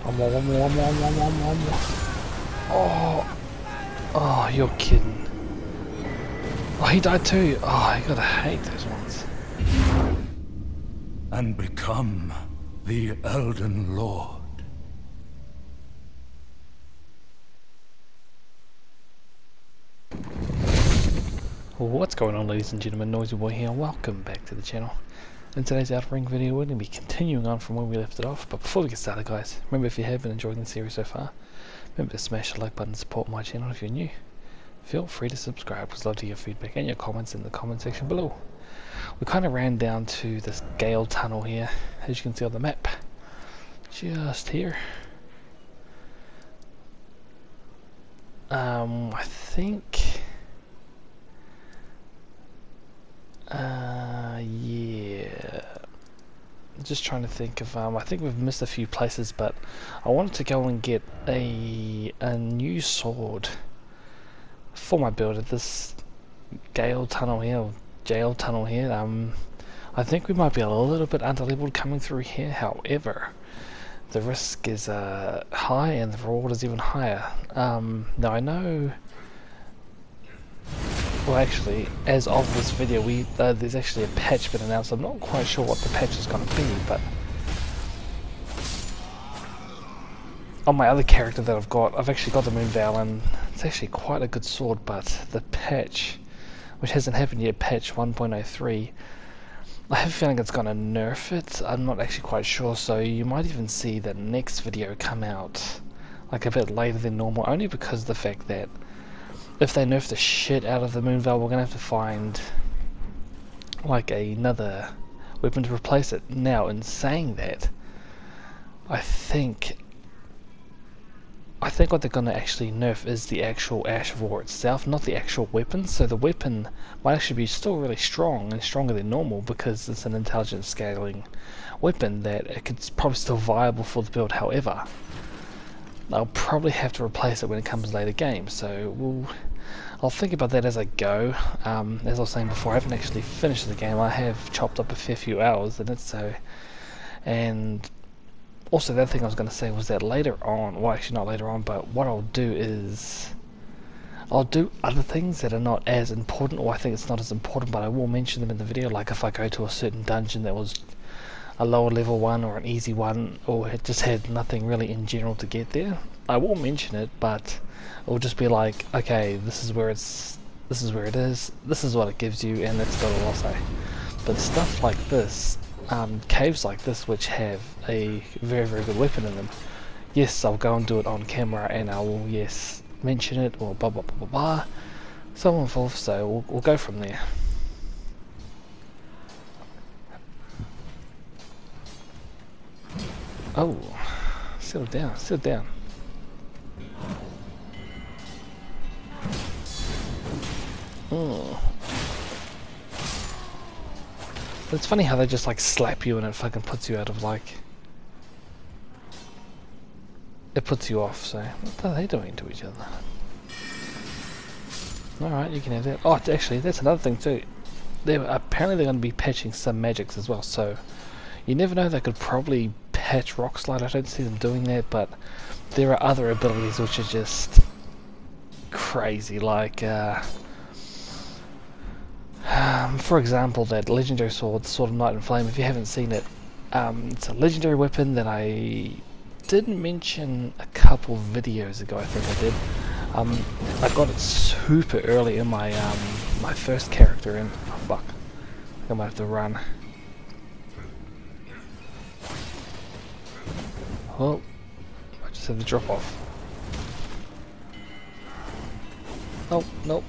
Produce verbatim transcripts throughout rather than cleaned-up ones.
One more, one more, one more, one more, one more, one more. Oh, oh, you're kidding. Oh, he died too. Oh, I gotta hate those ones. And become the Elden Lord. What's going on, ladies and gentlemen? Noisy Boy here. Welcome back to the channel. In today's Outer Ring video, we're going to be continuing on from where we left it off. But before we get started, guys, remember, if you have been enjoying the series so far, remember to smash the like button to support my channel. If you're new, feel free to subscribe. I'd love to hear your feedback and your comments in the comment section below. We kind of ran down to this Gale tunnel here, as you can see on the map, just here. Um, I think. Uh, yeah. Just trying to think of. Um, I think we've missed a few places, but I wanted to go and get a a new sword for my build at this Gale tunnel here, or Jail tunnel here. Um, I think we might be a little bit under-leveled coming through here. However, the risk is uh high and the reward is even higher. Um, now I know. Well, actually, as of this video, we uh, there's actually a patch been announced. I'm not quite sure what the patch is going to be, but on my other character that I've got, I've actually got the Moonveil, and it's actually quite a good sword. But the patch, which hasn't happened yet, patch one point oh three, I have a feeling it's going to nerf it. I'm not actually quite sure, so you might even see the next video come out like a bit later than normal, only because of the fact that if they nerf the shit out of the Moonveil, we're gonna have to find like another weapon to replace it. Now, in saying that, I think I think what they're gonna actually nerf is the actual Ash of War itself, not the actual weapon. So the weapon might actually be still really strong and stronger than normal because it's an intelligent scaling weapon that it could probably still viable for the build. However, I'll probably have to replace it when it comes later games, so we'll, I'll think about that as I go. Um, as I was saying before, I haven't actually finished the game. I have chopped up a fair few hours in it, so, and also the other thing I was going to say was that later on, well actually not later on, but what I'll do is I'll do other things that are not as important, or I think it's not as important, but I will mention them in the video. Like if I go to a certain dungeon that was a lower level one or an easy one, or it just had nothing really in general to get there, I will mention it, but it will just be like, okay, this is where it's this is where it is, this is what it gives you, and that's got all I'll say. But stuff like this, um, caves like this which have a very very good weapon in them, yes, I'll go and do it on camera, and I will, yes, mention it, or blah blah blah blah blah, so on and forth. So we'll, we'll go from there. Oh, settle down, settle down. Oh. It's funny how they just like slap you and it fucking puts you out of like... It puts you off, so what are they doing to each other? Alright, you can have that. Oh, actually, that's another thing too. They're, apparently they're going to be patching some magics as well, so you never know, they could probably patch Rock Slide. I don't see them doing that, but there are other abilities which are just crazy, like uh, um, for example, that legendary sword, Sword of Night and Flame. If you haven't seen it, um, it's a legendary weapon that I did mention a couple videos ago. I think I did. Um, I got it super early in my um, my first character, and oh fuck, I think I might have to run. Oh, I just had to drop off. Oh, nope.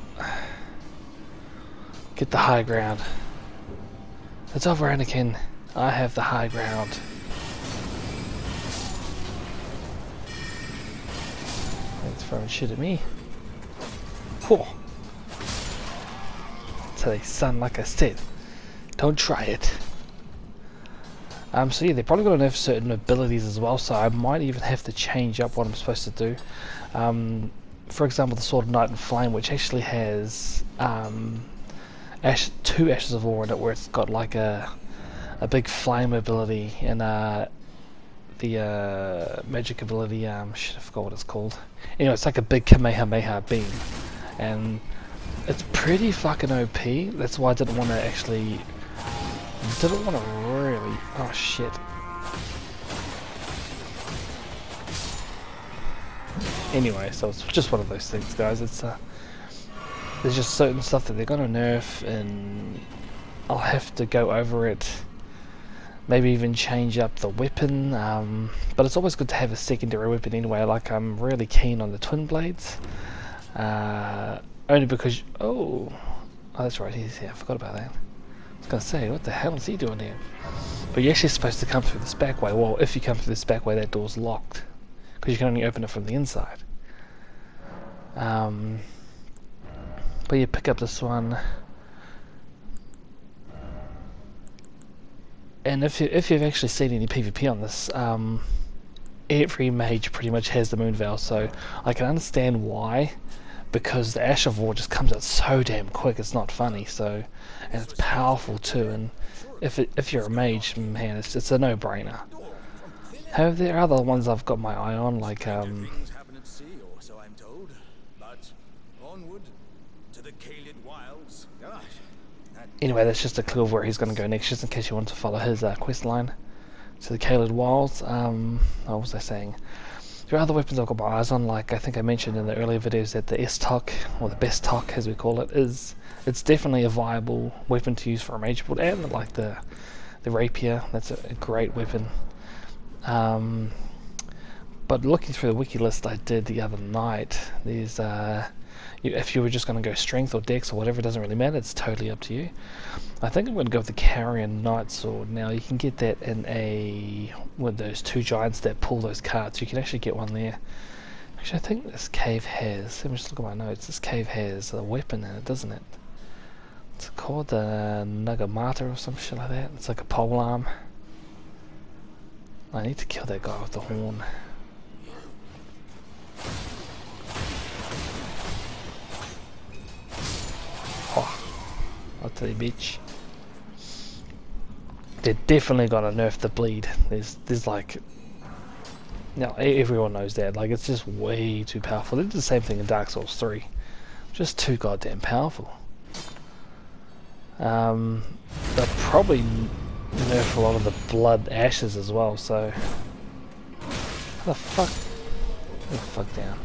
Get the high ground. It's over, Anakin. I have the high ground. It's throwing shit at me. Whoa. So they son, like I said, don't try it. Um, so yeah, they're probably going to nerf certain abilities as well, so I might even have to change up what I'm supposed to do. Um, for example, the Sword of Night and Flame, which actually has um, ash two Ashes of War in it, where it's got like a a big flame ability, and uh, the the uh, magic ability. Um, shit, I forgot what it's called. Anyway, it's like a big Kamehameha beam, and it's pretty fucking O P. That's why I didn't want to actually. Didn't want to really. Oh shit. Anyway, so it's just one of those things, guys. It's uh, there's just certain stuff that they're gonna nerf, and I'll have to go over it. Maybe even change up the weapon. Um, but it's always good to have a secondary weapon anyway. Like I'm really keen on the twin blades, uh, only because oh, oh that's right. He's here. I forgot about that. I was gonna say, what the hell is he doing here? But you're actually supposed to come through this back way. Well, if you come through this back way, that door's locked because you can only open it from the inside. Um, but you pick up this one, and if you if you've actually seen any PvP on this, um, every mage pretty much has the moon veil, so I can understand why, because the Ash of War just comes out so damn quick. It's not funny. So, and it's powerful too. And if it, if you're a mage, man, it's it's a no-brainer. However, there are other ones I've got my eye on, like um. Anyway, that's just a clue of where he's going to go next, just in case you want to follow his uh, quest line. So the Caelid Wilds, um, what was I saying? There are other weapons I've got my eyes on, like I think I mentioned in the earlier videos that the S-Tok, or the best Tok as we call it, is it's definitely a viable weapon to use for a mage build, and like the the Rapier, that's a, a great weapon. Um, but looking through the wiki list I did the other night, there's uh, you, if you were just going to go strength or dex or whatever, it doesn't really matter, it's totally up to you. I think I'm going to go with the Carrion Knight Sword. Now you can get that in a with those two giants that pull those carts. You can actually get one there. Actually, I think this cave has. Let me just look at my notes. This cave has a weapon in it, doesn't it? It's called the Nagamata or some shit like that. It's like a pole arm. I need to kill that guy with the horn. Oh, I'll tell you, bitch. They're definitely gonna nerf the bleed. There's, there's like, now everyone knows that. Like, it's just way too powerful. They did the same thing in Dark Souls three. Just too goddamn powerful. Um, they'll probably nerf a lot of the blood ashes as well. So, how the fuck? Get the fuck down.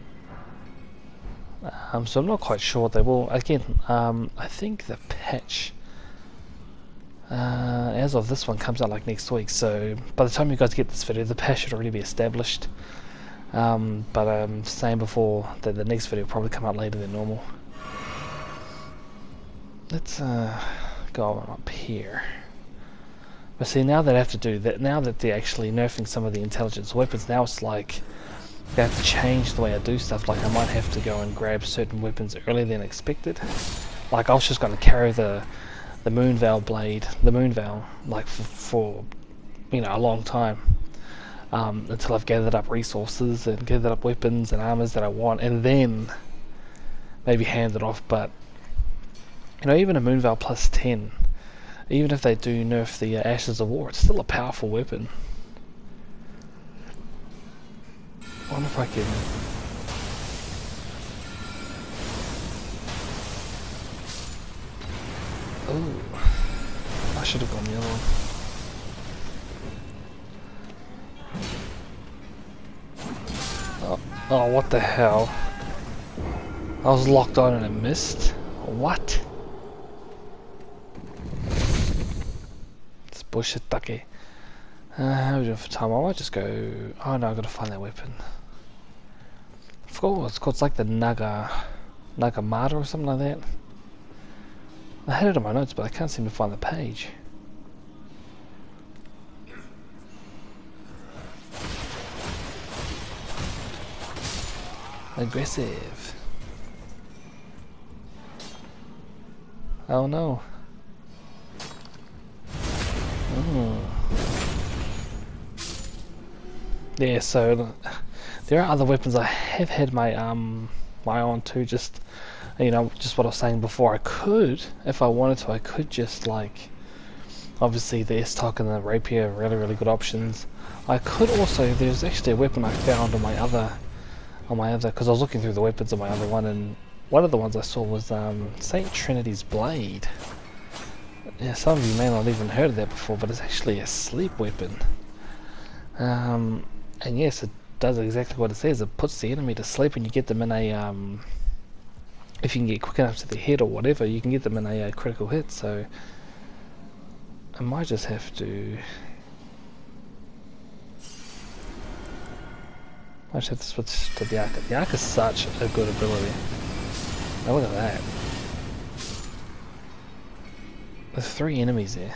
Um, so I'm not quite sure what they will. Again, um, I think the patch, uh, as of this one, comes out like next week. So by the time you guys get this video, the patch should already be established. Um, but I'm saying before that the next video will probably come out later than normal. Let's uh, go on up here. But see, now they have to do that. Now that they're actually nerfing some of the intelligence weapons, now it's like they have to change the way I do stuff. Like I might have to go and grab certain weapons earlier than expected. Like I was just going to carry the the Moon Veil blade, the Moon Veil, like for, for you know a long time, um, until I've gathered up resources and gathered up weapons and armors that I want, and then maybe hand it off. But you know, even a Moon Veil plus ten, even if they do nerf the uh, Ashes of War, it's still a powerful weapon. I wonder if I can. Oh, I should have gone the other one. Oh, oh, what the hell? I was locked on and I missed. What? It's bullshit, ducky. Uh, how are we doing for time? I might just go. Oh no, I gotta find that weapon. I forgot what it's called. It's like the Naga, Nagamata or something like that. I had it on my notes, but I can't seem to find the page. Aggressive. Oh no. Oh. Yeah, so there are other weapons I have had my um my eye on too. Just you know, just what I was saying before. I could, if I wanted to, I could just like Obviously the S-Talk and the Rapier are really really good options. I could also, there's actually a weapon I found on my other, on my other, because I was looking through the weapons on my other one, and one of the ones I saw was um, Saint Trinity's Blade. Yeah, some of you may not have even heard of that before, but it's actually a sleep weapon. Um, and yes, it does exactly what it says. It puts the enemy to sleep, and you get them in a, um, if you can get quick enough to the head or whatever, you can get them in a, a critical hit. So I might just have to, I just have to switch to the Arca. The Arca is such a good ability. Now look at that. There's three enemies there.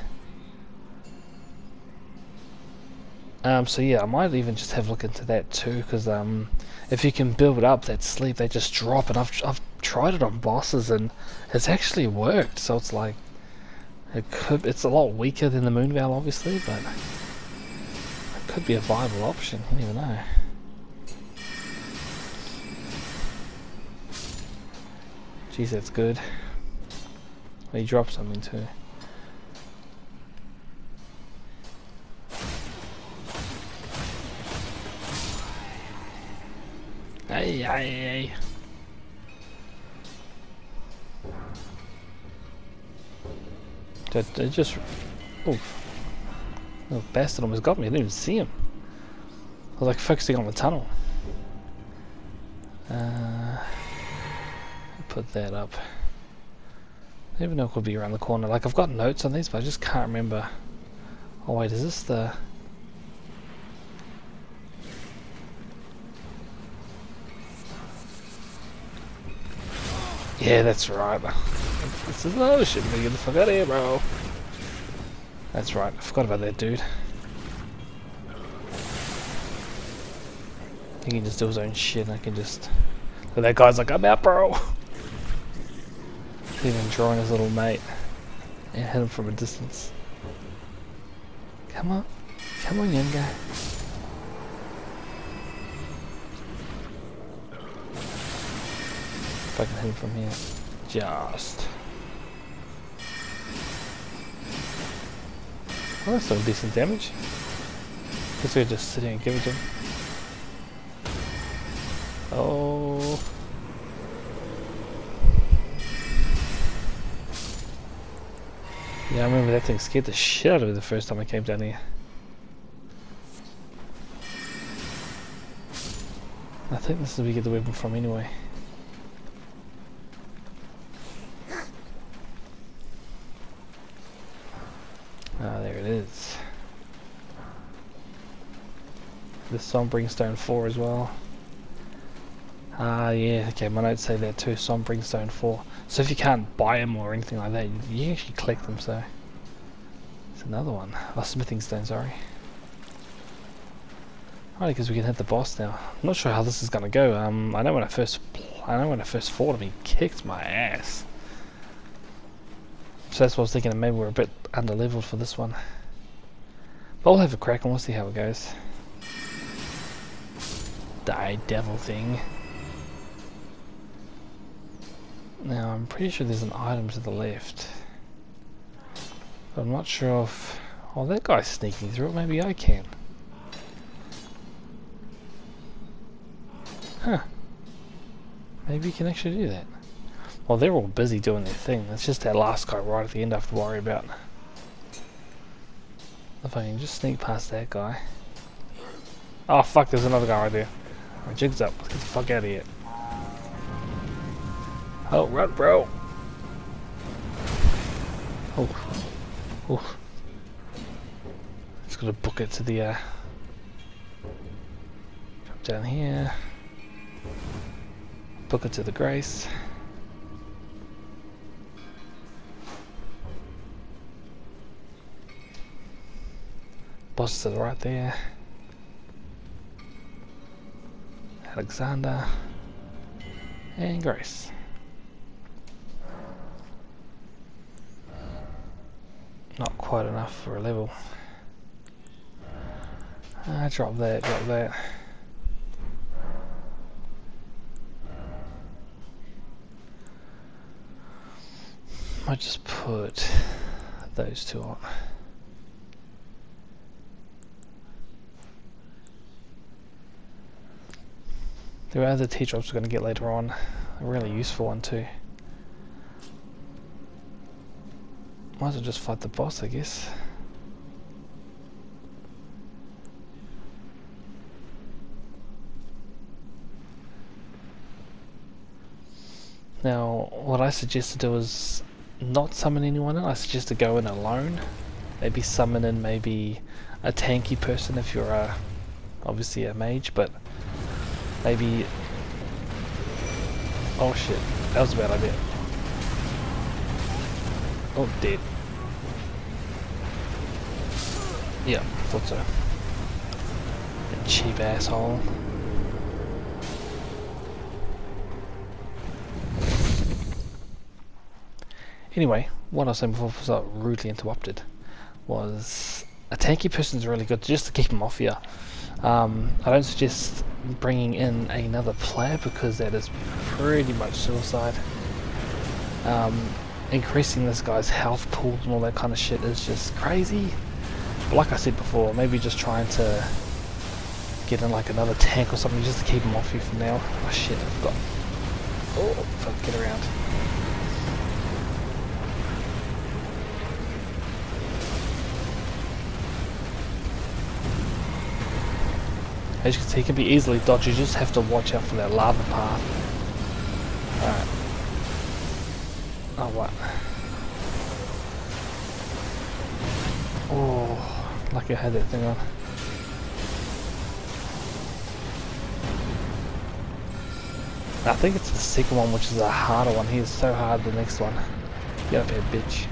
Um, so yeah, I might even just have a look into that too, because um, if you can build up that sleep, they just drop, and I've, I've tried it on bosses, and it's actually worked, so it's like, it could, it's a lot weaker than the Moonveil obviously, but it could be a viable option, you never know. Jeez, that's good. He dropped something too. Hey, hey, hey. That, that just... Oh. Little bastard almost got me. I didn't even see him. I was like focusing on the tunnel. Uh, put that up. I never know it could be around the corner. Like, I've got notes on these, but I just can't remember. Oh wait, is this the... Yeah, that's right. This is oh shit, get the fuck out of here, bro. That's right, I forgot about that dude. He can just do his own shit, and I can just... But that guy's like, I'm out, bro! He's even drawing his little mate. And hit him from a distance. Come on. Come on, young guy. If I can hit him from here. Just. Well, that's some decent damage. Guess we're just sitting and give it to him. Oh. Yeah, I remember that thing scared the shit out of me the first time I came down here. I think this is where we get the weapon from anyway. Ah, there it is. The Sombring Stone four as well. Ah, yeah, okay, my notes say that too, Sombring Stone four. So if you can't buy them or anything like that, you can actually collect them, so... There's another one. Oh, Smithing Stone, sorry. Oh, because we can hit the boss now. I'm not sure how this is gonna go. Um, I know when I first... I know when I first fought him, he kicked my ass. So that's what I was thinking, maybe we're a bit under-leveled for this one. But we'll have a crack and we'll see how it goes. Die, devil thing. Now, I'm pretty sure there's an item to the left. But I'm not sure if... Oh, that guy's sneaking through it. Maybe I can. Huh. Maybe you can actually do that. Well, they're all busy doing their thing. It's just that last guy right at the end I have to worry about. If I can just sneak past that guy. Oh, fuck, there's another guy right there. Alright, jig's up. Let's get the fuck out of here. Oh, run, bro. Oh. Oh. Just gotta book it to the, uh... drop down here. Book it to the Grace. Boss to the right there. Alexander. And Grace. Not quite enough for a level. Ah, drop that, drop that. Might just put those two on. There are other T-drops we're going to get later on. A really useful one too. Might as well just fight the boss, I guess. Now, what I suggest to do is not summon anyone in. I suggest to go in alone. Maybe summon in maybe a tanky person if you're a, obviously a mage, but maybe... Oh shit, that was a bad idea. Oh, dead. Yeah, thought so. You cheap asshole. Anyway, what I was saying before I was uh, rudely interrupted was a tanky person is really good just to keep them off here. Um, I don't suggest bringing in another player because that is pretty much suicide. Um, increasing this guy's health pool and all that kind of shit is just crazy. But like I said before, maybe just trying to get in like another tank or something just to keep him off you for now. Oh shit, I forgot. Oh, fuck, get around. As you can see, he can be easily dodged. You just have to watch out for that lava path. Alright. Oh, what? Oh, lucky I had that thing on. I think it's the second one, which is a harder one. He is so hard, the next one. Get up here, bitch.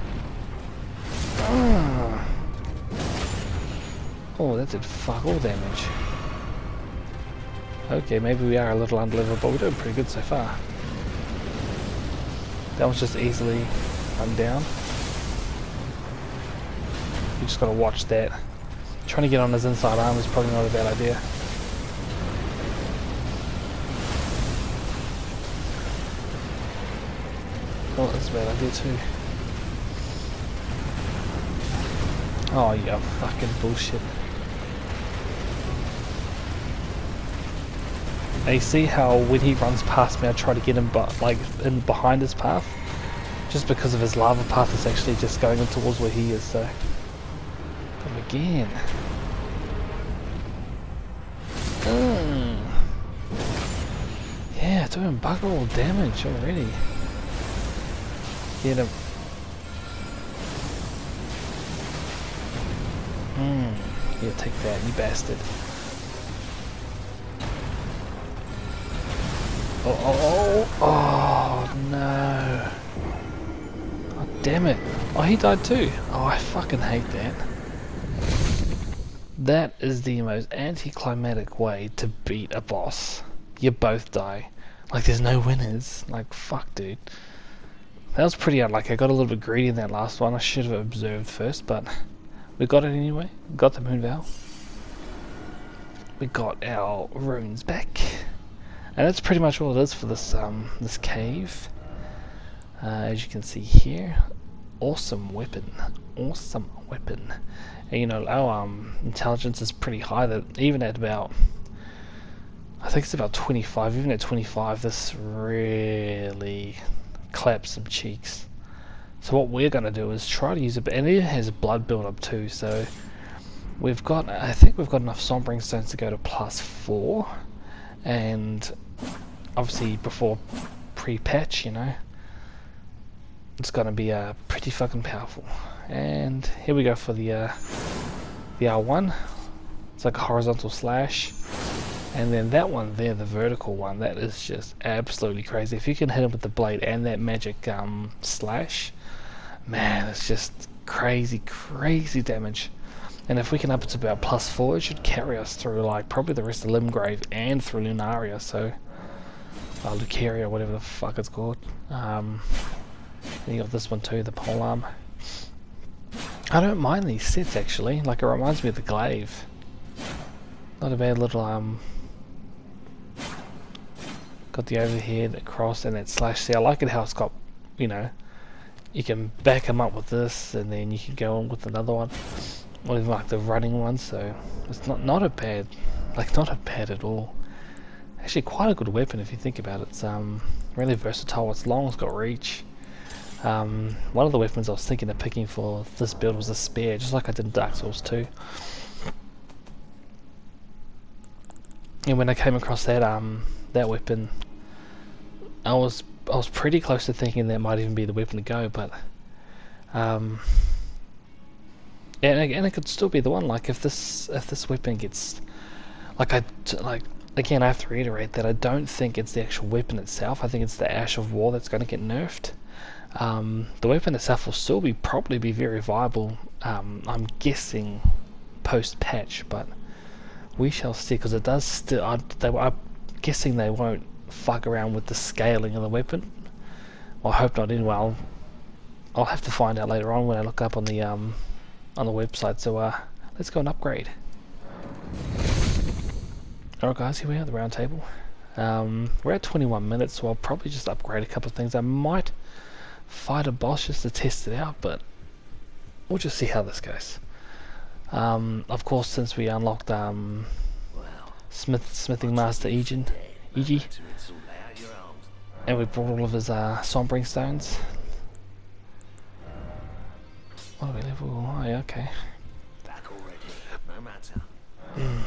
Ah. Oh, that did fuck all damage. Okay, maybe we are a little underleveled, but we're doing pretty good so far. That was just easily run down. You just gotta watch that. Trying to get on his inside arm is probably not a bad idea. Oh, that's a bad idea too. Oh, yeah, fucking bullshit. Now you see how when he runs past me I try to get him but like in behind his path? Just because of his lava path is actually just going in towards where he is, so... Come again. Mm. Yeah, doing bugger all damage already. Get him. Hmm. Yeah, take that, you bastard. Oh, oh, oh, oh, no. Oh, damn it. Oh, he died too. Oh, I fucking hate that. That is the most anticlimactic way to beat a boss. You both die. Like, there's no winners. Like, fuck, dude. That was pretty unlucky. I got a little bit greedy in that last one. I should have observed first, but we got it anyway. We got the Moon Veil. We got our runes back. And that's pretty much all it is for this um this cave. Uh, as you can see here, awesome weapon, awesome weapon. And you know our um intelligence is pretty high. That even at about, I think it's about twenty-five. Even at twenty-five, this really claps some cheeks. So what we're gonna do is try to use it, and it has blood build up too. So we've got, I think we've got enough Sombring Stones to go to plus four. And obviously before pre-patch, you know, it's gonna be uh, pretty fucking powerful. And here we go for the uh, the R one. It's like a horizontal slash, and then that one there, the vertical one, that is just absolutely crazy. If you can hit him with the blade and that magic um, slash, man, it's just crazy, crazy damage. And if we can up it to about plus four, it should carry us through like probably the rest of Limgrave and through Lunaria, so uh, Lucaria, whatever the fuck it's called. Um, then you got this one too, the polearm. I don't mind these sets actually. Like, it reminds me of the glaive. Not a bad little um. Got the overhead, the cross, and that slash. See, I like it how it's got, you know, you can back them up with this, and then you can go on with another one. Or even like the running one, so it's not not a bad, like not a bad at all. Actually, quite a good weapon if you think about it. It's um, really versatile. It's long, it's got reach. Um, one of the weapons I was thinking of picking for this build was a spear, just like I did in Dark Souls two. And when I came across that um that weapon, I was I was pretty close to thinking that might even be the weapon to go, but um, and again, it could still be the one. Like if this if this weapon gets like I like again, I have to reiterate that I don't think it's the actual weapon itself. I think it's the Ash of War that's going to get nerfed. Um, the weapon itself will still be probably be very viable. Um, I'm guessing post patch, but we shall see, because it does still. I, they, I'm guessing they won't fuck around with the scaling of the weapon. Well, I hope not. Anyway, I'll, I'll have to find out later on when I look up on the um on the website. So uh, let's go and upgrade. Alright, guys, here we are at the round table. Um, we're at twenty-one minutes, so I'll probably just upgrade a couple of things. I might fight a boss just to test it out, but we'll just see how this goes. Um, of course, since we unlocked um, Smith, Smithing Master Egen, Egi, and we brought all of his uh, Sombring Stones. What are we level? Oh, yeah, okay. Mm.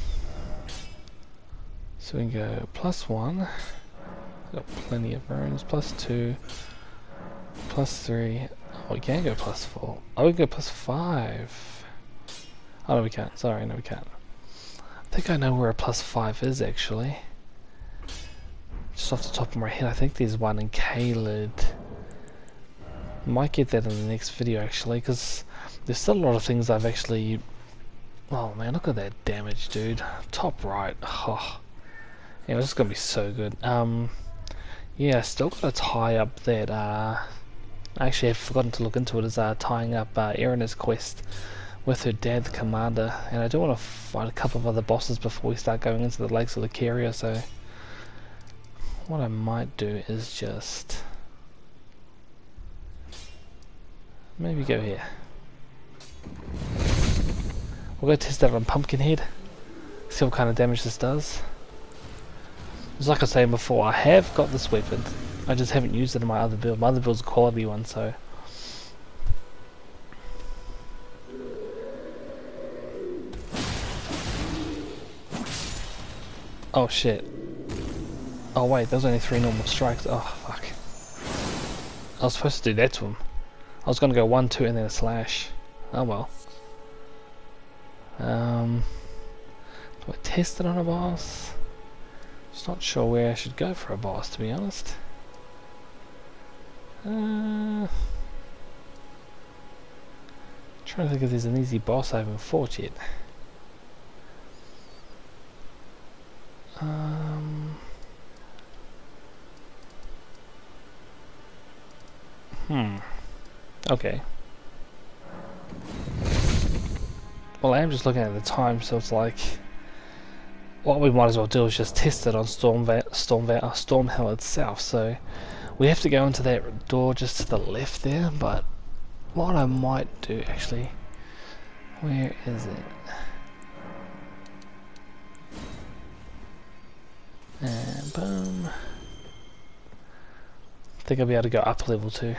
So we can go plus one. Got plenty of runes. Plus two. Plus three. Oh, we can go plus four. Oh, we can go plus five. Oh, no, we can't. Sorry, no, we can't. I think I know where a plus five is, actually. Just off the top of my head, I think there's one in Caelid. Might get that in the next video, actually, because there's still a lot of things I've actually... Oh, man, look at that damage, dude. Top right. Oh. Yeah, this is going to be so good. Um, yeah, still got to tie up that... Uh, actually, I've forgotten to look into it, is uh, tying up uh, Erina's quest with her dad, the commander, and I do want to fight a couple of other bosses before we start going into the Lakes of Lucaria, so what I might do is just maybe go here. We'll go test that on Pumpkinhead, see what kind of damage this does. Just like I was saying before, I have got this weapon, I just haven't used it in my other build. My other build's a quality one, so oh shit. Oh wait, there was only three normal strikes. Oh fuck. I was supposed to do that to him. I was gonna go one, two, and then a slash. Oh well. Um, do I test it on a boss? Just not sure where I should go for a boss, to be honest. Uh, trying to think if there's an easy boss I haven't fought yet. Um, hmm. Okay. Well, I am just looking at the time, so it's like what we might as well do is just test it on Stormva Stormva uh, Stormhell itself. So we have to go into that door just to the left there. But what I might do actually, where is it? And boom. I think I'll be able to go up level two.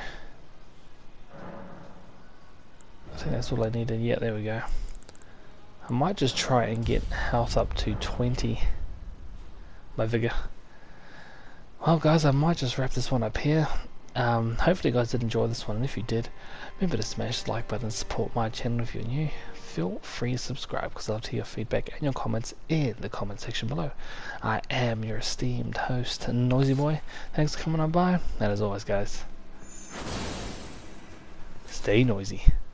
I think that's all I needed. Yeah, there we go. I might just try and get health up to twenty. My vigor. Well guys, I might just wrap this one up here. Um, hopefully you guys did enjoy this one, and if you did, remember to smash the like button and support my channel if you're new. Feel free to subscribe, because I'd love to hear your feedback and your comments in the comment section below. I am your esteemed host, Noisy Boy. Thanks for coming on by, and as always guys, stay noisy.